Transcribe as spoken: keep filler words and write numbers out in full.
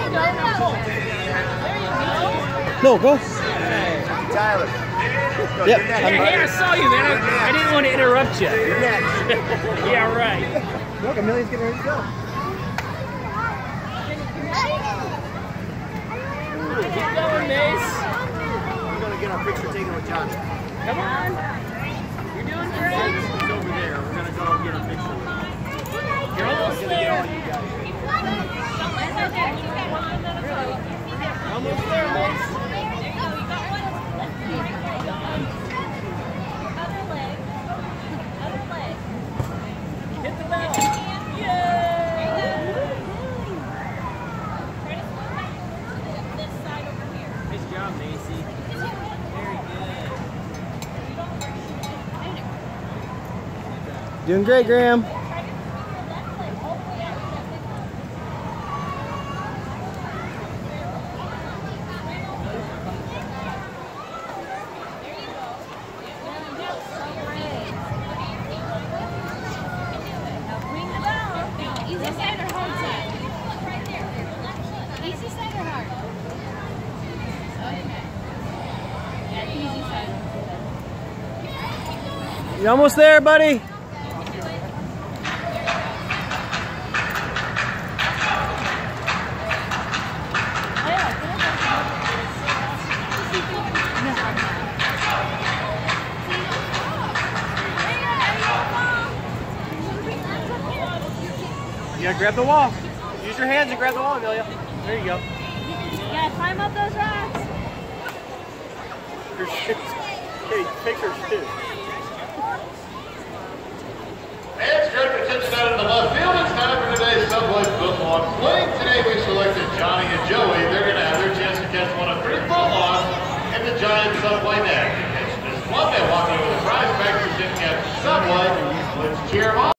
No, go. Tyler. Go, Yep. Hey, hey, I saw you, man. I, I didn't want to interrupt you. You're next. Yeah, right. Look, Amelia's getting ready to go. Keep going, Mace. We're going to get our picture taken with Johnny. Come on. You're doing great. It's over there. We're going to go get a picture with him. You're almost there. Almost there, Mace. Hit the bell. Yay! Nice job, Macy. Very good. Doing great, Graham. Easy side or hard side? Right there. Easy side or hard? Okay. Yeah, easy side. You almost there, buddy? You got to grab the wall. Use your hands and grab the wall, Amelia. There you go. You gotta climb up those rocks. Your shoes. Hey, pictures too. And straight attention out in the left field. It's time for today's Subway footlong fling. Today we selected Johnny and Joey. They're going to have their chance to catch one of three footlongs in the Giant Subway net. Catch this one. They walk over the prize pack. Who didn't catch the Subway. Let's cheer them on.